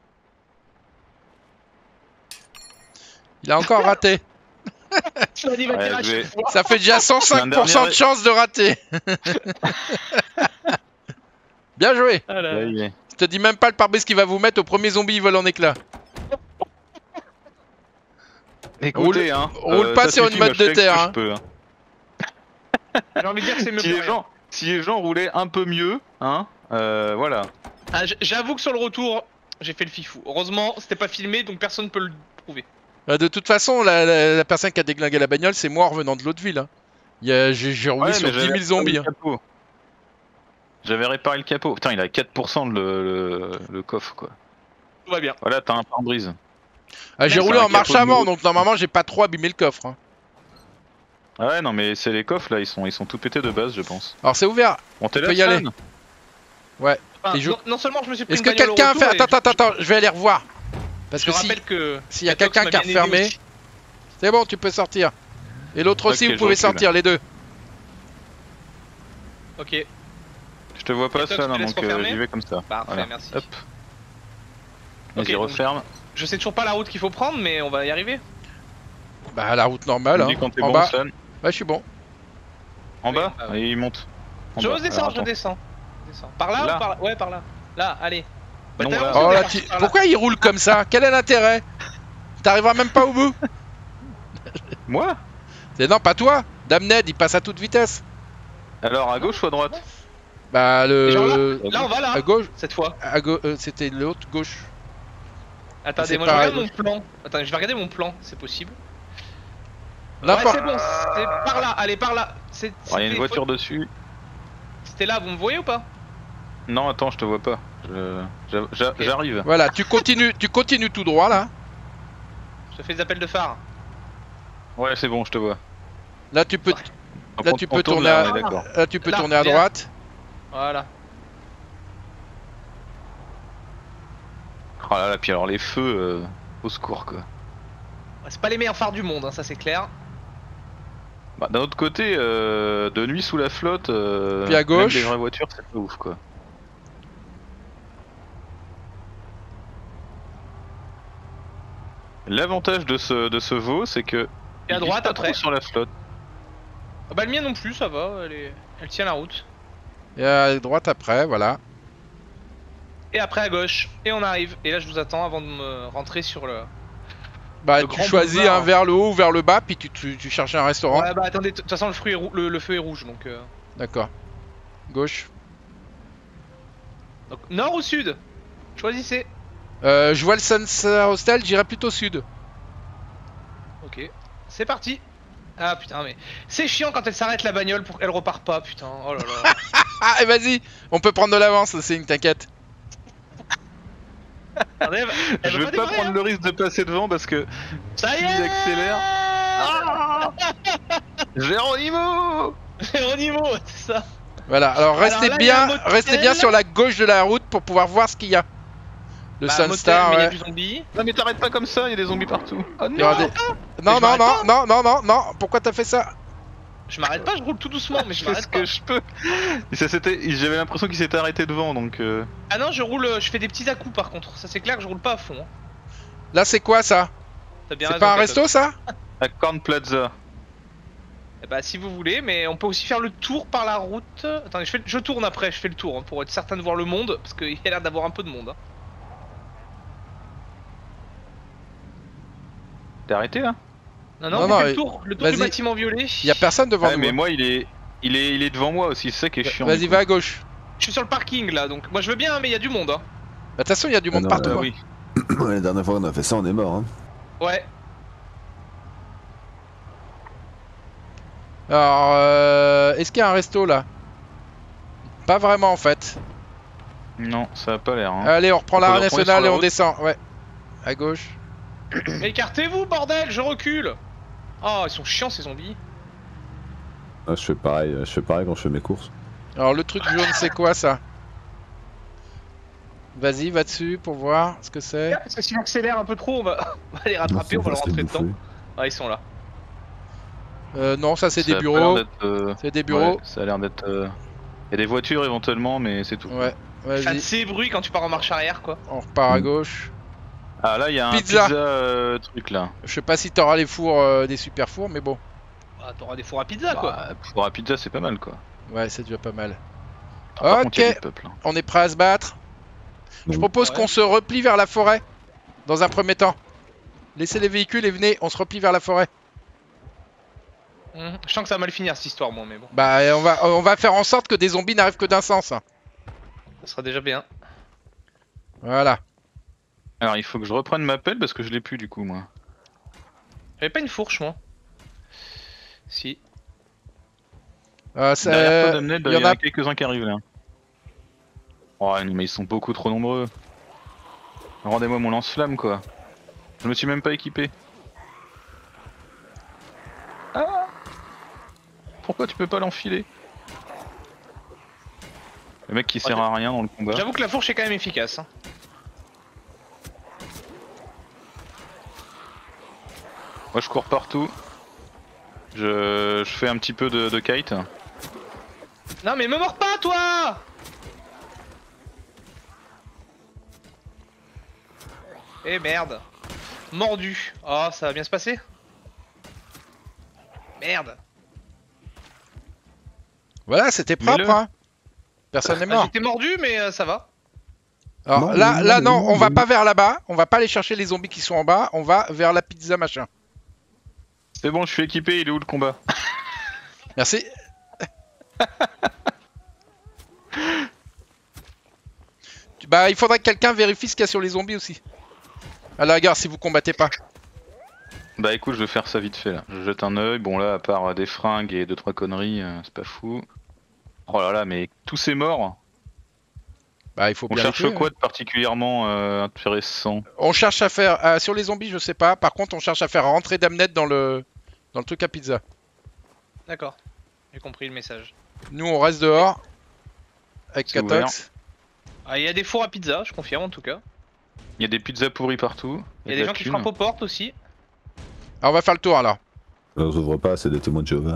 Il a encore raté. Ça dit, va Ouais, tirer à je vais- chaque fois. Ça fait déjà cent cinq pour cent de dernière- chance de rater. Bien joué. Ah là Là, là. il est. Je te dis même pas le pare-brise qu'il va vous mettre au premier zombie, il vole en éclats. Écoutez, hein. roule pas ça sur suffit, une moi, mode je de fais ce que terre, je hein. peux, hein. J'ai envie de dire que c'est mieux Si que les rien. gens, si les gens roulaient un peu mieux, hein, euh, voilà. Ah, j- J'avoue que sur le retour, j'ai fait le fifou. Heureusement, c'était pas filmé donc personne peut le prouver. Euh, De toute façon, la, la- la personne qui a déglingué la bagnole, c'est moi en revenant de l'autre ville. Hein. Il y a- J'ai j'ai roulé Ouais, sur mais dix j'avais mille zombies. réparé Hein. le capot. J'avais réparé le capot. Putain, il a quatre pour cent le, le, le coffre, quoi. Tout va bien. Voilà, t'as un pare-brise. Ah, j'ai C'est roulé un en marche capot de avant, nouveau. donc normalement j'ai pas trop abîmé le coffre. Hein. Ah ouais, non, mais c'est les coffres là, ils sont, ils sont tout pétés de base, je pense. Alors c'est ouvert. On t'est peut là, y aller. Stan Enfin, Et je- non, non seulement je me suis pris Est-ce une que bagnole au quelqu'un a retour, fait... et Attends, je- attends, attends, je vais aller revoir. Parce Je que si- rappelle que s'il y a Catox quelqu'un m'a qui a bien aidé refermé, aussi. c'est bon, tu peux sortir. Et l'autre aussi, Ok, vous je pouvez recule. sortir, les deux. Je Ok, te vois pas, Catox, Stan, tu hein, laisses donc euh, refermer j'y vais comme ça. parfait, Voilà. merci. Hop. Ok, Vas-y, donc- referme. Je sais toujours pas la route qu'il faut prendre, mais on va y arriver. Bah la route normale, Tu me hein. dis quand t'es En bon, bas. Stan. Ouais, je suis bon. En Oui, bas bah Et il monte. En Je bas. descends, Alors, je attends. descends. Je descends. Par là, Là. ou par là? Ouais, par là. Là, allez. Bah, Non, t'as là. raison, Oh on est là, parti tu- par là. pourquoi il roule comme ça? Quel est l'intérêt? T'arriveras même pas au bout. Moi C'est non, pas toi. Damned, il passe à toute vitesse. Alors, à gauche ou à droite Bah Genre le... Là, on va là, À gauche. cette fois. À gau- euh, C'était l'autre gauche. C'est Attendez, moi je pareil. regarde mon plan. Attendez, je vais regarder mon plan, c'est possible. Ouais, N'importe. c'est bon, c'est par là, allez, par là. C'est- Alors, Il y a une c'était- voiture dessus. C'était là, vous me voyez ou pas? Non, attends, je te vois pas. Je- j'a- j'a- Ok. J'arrive. Voilà, tu continues, tu continues tout droit là. Je te fais des appels de phare. Ouais, c'est bon, je te vois. Là tu peux, Donc, Là, on- tu on peux tourne tourner là, à- on est d'accord. là tu peux Là, tourner à viens. droite. Voilà. Oh là là, puis alors les feux, euh, au secours quoi. Ouais, c'est pas les meilleurs phares du monde, hein, ça c'est clair. Bah, d'un autre côté, euh, de nuit sous la flotte, euh, Puis à gauche. même des vraies voitures, c'est pas ouf quoi. L'avantage de ce, de ce veau, c'est que Et à il glisse droite pas après. trop sur la flotte. Ah bah le mien non plus, ça va, elle, est... elle tient la route. Et à droite après, voilà. Et après à gauche, et on arrive. Et là je vous attends avant de me rentrer sur le... Bah Le tu grand choisis boulevard. un vers le haut ou vers le bas, puis tu, tu, tu cherches un restaurant. Ouais bah attendez, de toute façon le, fruit est rou- le, le feu est rouge donc... euh, D'accord. Gauche. donc nord ou sud? Choisissez. Euh, je vois le Sunset Hostel, j'irai plutôt sud. Ok, c'est parti. Ah putain mais... C'est chiant quand elle s'arrête la bagnole pour qu'elle repart pas, putain. Oh là là. Ah et vas-y, on peut prendre de l'avance, c'est une t'inquiète. Attendez, elle va- elle Je va vais pas démarrer, prendre hein. le risque de passer devant parce que Ça y s'il est. accélère. Ah Géronimo Géronimo, c'est ça. Voilà, alors restez là, il y a un bien, motel. restez bien sur la gauche de la route pour pouvoir voir ce qu'il y a. Le Bah, Sunstar, motel, mais il y a ouais. du zombie. Non mais t'arrêtes pas comme ça, il y a des zombies partout. Oh Il y aura non des- Non, je non, m'arrête non, pas. non, non, non, non, pourquoi t'as fait ça? Je m'arrête pas, je roule tout doucement, mais je Je fais ce m'arrête pas. que je peux. Et ça s'était, j'avais l'impression qu'il s'était arrêté devant donc. Euh... Ah non, je roule, je fais des petits à-coups par contre. Ça c'est clair que je roule pas à fond. hein. Là c'est quoi ça? T'as bien C'est raison, pas un Kato. resto ça? À Corn Plaza. Eh bah si vous voulez, mais on peut aussi faire le tour par la route. Attendez, je, fais... je tourne après, je fais le tour hein, pour être certain de voir le monde, parce qu'il y a l'air d'avoir un peu de monde. hein. T'es arrêté là? Non, non, Non, on non, fait le et- tour, le tour vas-y. du bâtiment violet. Il y a personne devant Ouais, nous. mais hein. moi, il est, il est, il est devant moi aussi. C'est ça qui est chiant. Vas-y, du coup. va à gauche. Je suis sur le parking là, donc moi je veux bien, mais il y a du monde. Hein. Bah, de toute façon, il y a du Ah monde non, partout. Ah euh, hein. oui. Ouais, la dernière fois qu'on a fait ça, on est mort. Hein. Ouais. Alors, euh, est-ce qu'il y a un resto là? Pas vraiment en fait. Non, ça a pas l'air. Hein. Allez, on reprend On la peut route retourner nationale sur la et on route. descend. Ouais. À gauche. Mais écartez-vous, bordel, je recule. Oh, ils sont chiants ces zombies. Ah, je fais pareil, je fais pareil quand je fais mes courses. Alors, le truc jaune, c'est quoi ça? Vas-y, va dessus pour voir ce que c'est. Parce que s'ils accélèrent un peu trop, on va, on va les rattraper, Non, on va leur c'est rentrer bouffé. dedans. Ah, ils sont là. Euh, non, ça c'est Ça des a pas l'air bureaux. d'être, euh, C'est des bureaux. ouais, ça a l'air d'être. euh, Il y a des voitures éventuellement, mais c'est tout. Ouais. Faites Vas-y, ces bruits quand tu pars en marche arrière, quoi. on repart à Mm. gauche. Ah là, il y a un Pizza. pizza, euh, truc là. Je sais pas si t'auras les fours, euh, des super fours, mais bon. Ah, t'auras des fours à pizza, quoi. Bah, pour la pizza, c'est pas mal quoi. Ouais, c'est déjà pas mal. Ah, par Ok. contre, il y a du peuple. hein. On est prêt à se battre. Je Donc, propose Ouais. qu'on se replie vers la forêt. Dans un premier temps. Laissez les véhicules et venez, on se replie vers la forêt. Mhm. Je sens que ça va mal finir cette histoire, moi, mais bon. Bah, on va, on va faire en sorte que des zombies n'arrivent que d'un sens. hein. Ça sera déjà bien. Voilà. Alors, il faut que je reprenne ma pelle parce que je l'ai plus du coup, moi. J'avais pas une fourche, moi. Si. Euh, ça- Derrière toi, Damned, il il y y en en a a quelques-uns qui arrivent là. Oh, non, mais ils sont beaucoup trop nombreux. Rendez-moi mon lance-flamme quoi. Je me suis même pas équipé. Ah Pourquoi tu peux pas l'enfiler? Le mec qui sert à rien dans le combat. J'avoue que la fourche est quand même efficace. Hein. Moi je cours partout. Je, je fais un petit peu de, de kite. Non, mais me mords pas, toi! Eh merde. Mordu. Oh, ça va bien se passer? Merde. Voilà, c'était propre. Mets-le. Hein. Personne n'est Ah, mort. J'étais mordu, mais euh, ça va. Alors Non, là, mais là non, non, mais on non, va mais pas vers là-bas. On va pas aller chercher les zombies qui sont en bas. On va vers la pizza machin. C'est bon, je suis équipé, il est où le combat? Merci. Bah, il faudrait que quelqu'un vérifie ce qu'il y a sur les zombies aussi. À la gare, si vous combattez pas. Bah écoute, je vais faire ça vite fait là. Je jette un œil, bon là, à part euh, des fringues et deux trois conneries, euh, c'est pas fou. Oh là là, mais tous ces morts. Bah, il faut On bien cherche les tuer, quoi hein. de particulièrement euh, intéressant? On cherche à faire euh, sur les zombies, je sais pas. Par contre, on cherche à faire rentrer Damned dans le dans le truc à pizza. D'accord. J'ai compris le message. Nous, on reste dehors avec C'est ouvert. Katox. Ah, il y a des fours à pizza, je confirme en tout cas. Il y a des pizzas pourries partout. Il y a de des la gens qui thune. frappent aux portes aussi. Alors, on va faire le tour alors. on s'ouvre pas, c'est des témoins de Jéhovah.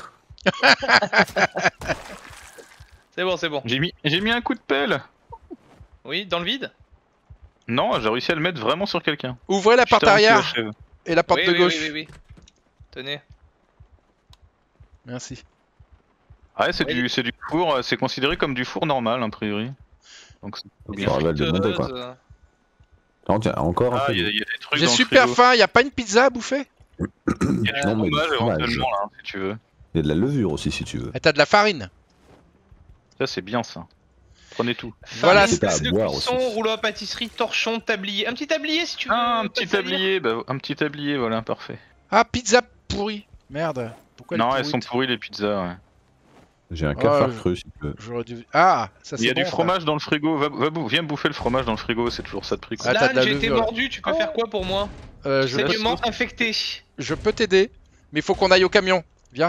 C'est bon, c'est bon. J'ai mis, j'ai mis un coup de pelle. Oui, dans le vide. Non, j'ai réussi à le mettre vraiment sur quelqu'un. Ouvrez la porte Putain, arrière tu l'achèves. et la porte oui, de oui, gauche. oui, oui, oui. Tenez. Merci. Ouais, c'est Oui. du, c'est du four, euh, c'est considéré comme du four normal, a priori. Donc c'est plutôt Des bien. Ça rappelle de monter, quoi. friteuses, euh, Non, tiens, encore un Ah, peu. il y, a- il y a des trucs J'ai dans le super frigo. faim. Y a pas une pizza à bouffer? Il y a du Non, mais du fromage fromage. éventuellement là, si tu veux. Il y a de la levure aussi, si tu veux. Eh, t'as de la farine. Ça c'est bien ça. Prenez tout. Voilà, farine, c'est à glace de boire cuisson, aussi. rouleau à pâtisserie, torchon, tablier. Un petit tablier si tu veux. Ah, un pas petit te salir. tablier, bah, un petit tablier, voilà, parfait. Ah, pizza pourrie. Merde. Pourquoi non, elle est elles sont pourrite pourries les pizzas, ouais. J'ai un Oh, cafard je- creux, si tu veux. J'aurais dû. Ah, ça c'est Il y a bon, du ça. fromage dans le frigo, va, va bou- viens bouffer le fromage dans le frigo, c'est toujours ça de prix quoi. Ah, t'as de la Slan, j'ai été levure, là. mordu, tu peux faire quoi pour moi? Euh, je, Saignement infecté. je peux t'aider, mais il faut qu'on aille au camion. Viens.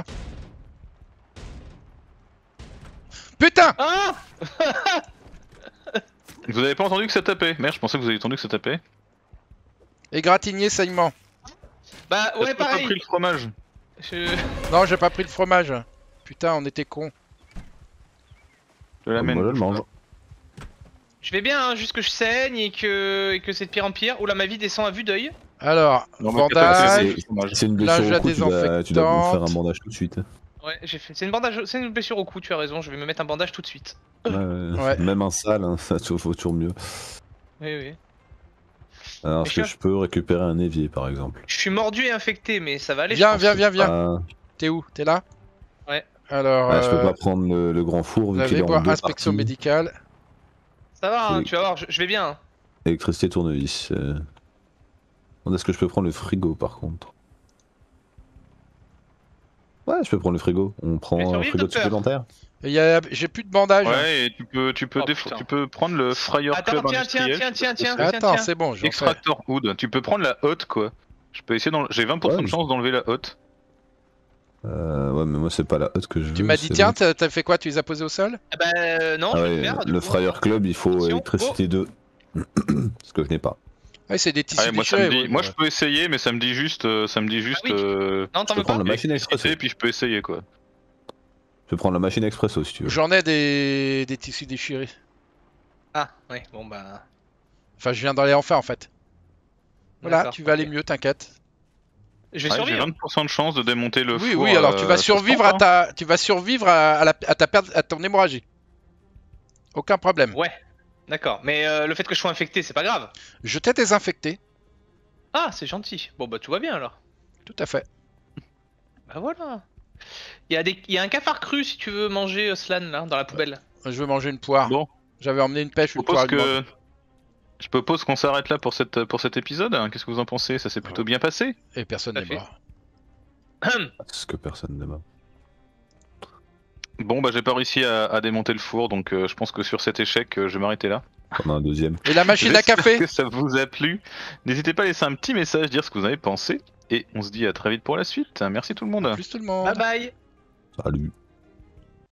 Putain! Ah! Vous avez pas entendu que ça tapait? Merde, je pensais que vous aviez entendu que ça tapait. Égratigné, saignement. Bah Est-ce ouais, que t'as pareil. pris le fromage? Je... Non, j'ai pas pris le fromage. Putain, on était cons. Je l'amène. Moi, je le mange. je vais bien, hein, juste que je saigne et que, et que c'est de pire en pire. Oula, ma vie descend à vue d'œil. Alors, Non, mais bandage. c'est- c'est- fromage. Si c'est une Là, blessure je au cou, tu vas, tu dois me faire désinfectante. un bandage tout de suite. Ouais, j'ai fait. C'est une bandage, c'est une blessure au cou, tu as raison. Je vais me mettre un bandage tout de suite. Ouais, ouais. Ouais. Même un sale, hein, ça faut toujours mieux. Oui, oui. Alors, Mais est-ce que je- je peux récupérer un évier par exemple? Je suis mordu et infecté, mais ça va aller. je Viens, pense. viens, viens, viens. Ah, T'es où? T'es là? Ouais. Alors, ah, je peux euh, pas prendre le, le grand four vous vu qu'il avez est en voir deux inspection parties. médicale. Ça va, hein, Oui. tu vas voir, je, je vais bien. hein. Électricité tournevis. Euh... Est-ce que je peux prendre le frigo par contre? Ouais, je peux prendre le frigo. On prend Mais un survivre, frigo docteur. supplémentaire. Il y a... J'ai plus de bandage. Ouais, et tu peux, tu peux, Oh, déf- putain. tu peux prendre le Fryer Attends, Club tiens, tiens, industriel. tiens, tiens, tiens, Ah, tiens, attends, tiens. c'est bon, j'en fais. Extractor Wood. Tu peux prendre la hotte quoi. Je peux essayer d'en... J'ai vingt pour cent Ouais, de mais- chance d'enlever la hotte. Euh, ouais, mais moi c'est pas la hotte que je veux. Tu m'as dit, c'est tiens, le- t'as t'as fait quoi? Tu les as posés au sol? Ah bah euh, non, Ah je vais ouais, le faire. du le coup. Fryer Club, il faut Attention, électricité deux. Ce que je n'ai pas. Ouais, c'est des tissus Ouais, moi, ça me déchirés. dit... ouais, moi ouais. je peux essayer, mais ça me dit juste, euh, ça me dit juste. oui, tu- euh, Non, t'en Je peux veux pas prendre la machine expresso. électricité, puis je peux essayer quoi. Je peux prendre la machine expresso si tu veux. J'en ai des... des tissus déchirés. Ah, ouais, bon bah. Enfin, je viens d'aller en faire en fait. Voilà, D'accord, tu vas aller ok. mieux, t'inquiète. Je vais Ouais, j'ai survivre. vingt pour cent de chance de démonter le Oui, four. oui, alors tu euh, vas ça se survivre tente, à hein. ta, tu vas survivre à, à la... à ta perte, à ton hémorragie. Aucun problème. Ouais, d'accord. Mais euh, le fait que je sois infecté, c'est pas grave. Je t'ai désinfecté. Ah, c'est gentil. Bon bah tout va bien alors. Tout à fait. Bah voilà. Il y a des, il y a un cafard cru si tu veux manger euh, Slan là dans la poubelle. Je vais manger une poire. Bon, J'avais emmené une pêche, je une propose poire. une que. Je propose qu'on s'arrête là pour, cette, pour cet épisode. hein. Qu'est-ce que vous en pensez? Ça s'est plutôt bien passé. menthe. Et personne Tout à n'est fait. mort. Ce que personne ne m'a. Bon, bah j'ai pas réussi à, à démonter le four, donc euh, je pense que sur cet échec, euh, je vais m'arrêter là. On a un deuxième. Et la machine à J'espère café? que ça vous a plu. N'hésitez pas à laisser un petit message, dire ce que vous en avez pensé. Et on se dit à très vite pour la suite. Merci tout le monde. Plus tout le monde. Bye bye. Salut.